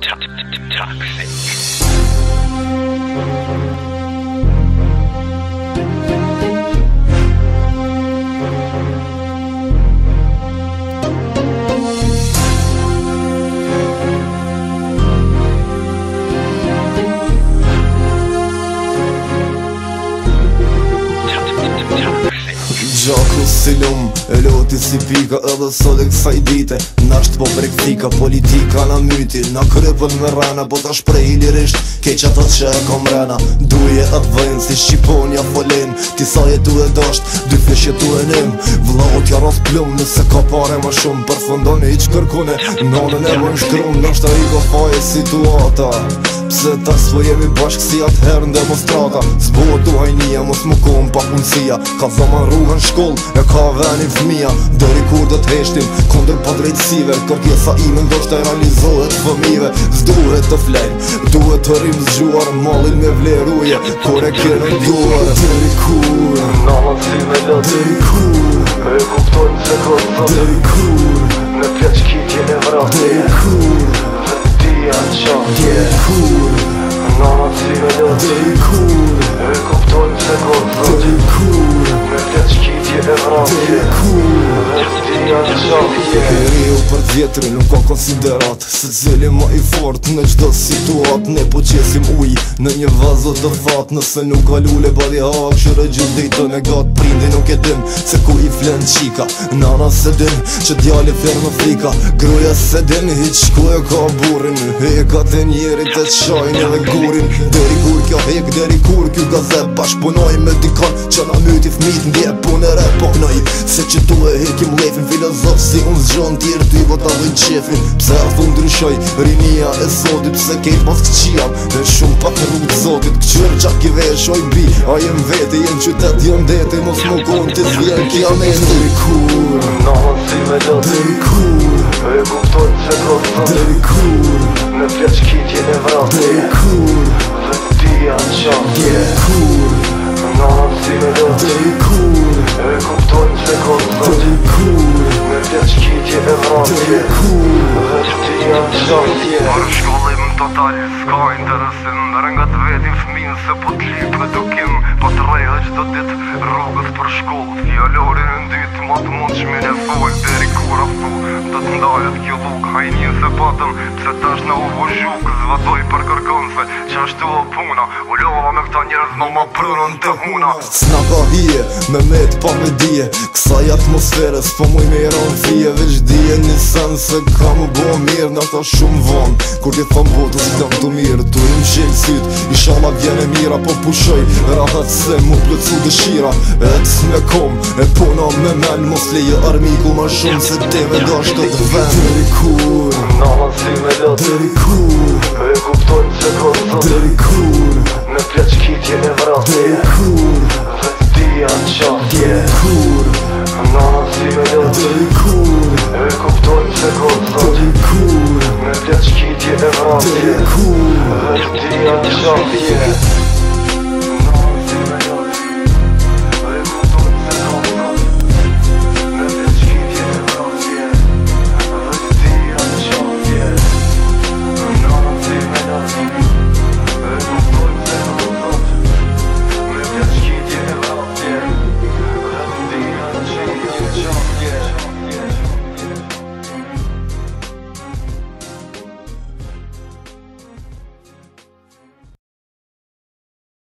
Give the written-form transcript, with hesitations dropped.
Gjaku si lum, e loti si pika edhe sot e kësaj dite Nasht po prektika, politika na myti Na krypën me rana, po ta shprej lirisht Keq ato që e kom rena Duje atë vëjnë, si Shqiponia folin Ti sa jetu e dasht, dy fish jetu e nim Vllaut ja ras plum, nëse ka pare ma shumë Përfundoni i që kërkune, nanën e më nshkrum Nashta i ka faje situata Pse ta s'po jemi bashk si atë herë në demonstrata S'bohet du hajnia, mos më kom pa punësia Ka zaman rrugën shkoll, e ka veni fëmija Dëri kur do t'heshtim, kondër pa drejtësive Kërkesa ime ndoshta e realizohet fëmive S'duhet të flejnë, duhet të rrim zgjuar Mallin me vleruje, kur e kene duar Dëri kur, nana si me lët dëri kur E kuptojnë se kostot Dëri kur, Në pjeq kitje në vrat dëri kur Dhe ti janë qanë Dëri kur, Nana si me lët dëri kur E kuptojnë se kostot Dëri kur, Në pjeq kitje në vrat dëri kur Dhe ti janë qanë Periu për vjetri nuk ka konsiderat Se cili ma i fort në gjdo situat Ne po qesim uj në një vazo të fat Nëse nuk ka lule badi hak Shërë gjithë ditën e gat Prindi nuk e din se ku i flen qika Nana se din që djali flen në frika Gruja se din hiq ku e ka burin Hekat e njerit e qajnë edhe gurin Deri kur kjo hek, deri kur kjo gazet Bashkëpunoj me dikon që na myti fmit Ndje pun e reponoj Se që tu e hekim lefin filozof Si unë zgjon tjerë ty po ta dhejnë qefin Pse a thu ndryshoj rinia e sotit Pse kejt pas këqia dhe shumë pak në rrugë zotit Këqyr qak i veshoj bi A jem vete, jem qytet, jem dete Mos më konë të zvjen kja me Dëri kur, Nana si me lët dëri kur E kuptojnë se kostot Dëri kur, Në pjeq kitje në vrat dëri kur Dhe ti janë qanë Dëri kur, Nana si me lët dëri kur E kuptojnë se kostot Dëri kur, Në pjeq kitje në vrat dëri kur Dhe ti janë qanë Për shkollim total s'ka interesin Nërë nga të vetin fmin se po t'lip në dukim Po t'rejhe qdo dit rrugës për shkoll Fjallorin në dytë ma të mund shmin e fol Deri kur aftu do t'ndalët kjo luk Hajnin se patëm pse tash në uvo zhuk Zvatoj për kërkonse që ashtu o puna U lova me këta njerëz në ma prunën të huna S'na ka hije, me met pa me dije Kësaj atmosferës, po muj me iron fije Veç dije një sen se ka mu bo mirë Në ta shumë vonë, kur ti thom botës dëm të mirë Tu im qelë syt, i shala vjene mira Po pushoj, rahat se mu plëcu dëshira E të s'me kom, e puna me men Mos leje armiku ma shumë se te me dash këtë ven Dëri kur, Nana si me lët dëri kur E kuptojnë se kostot Dëri kur, Në pjeq kitje në vrat dëri kur Dhe ti janë qanë Dëri kur, Nana si me lët dëri kur E kuptojnë se kostot Dëri kur, Në pjeq kitje në vrat dëri kur Dhe ti janë qanë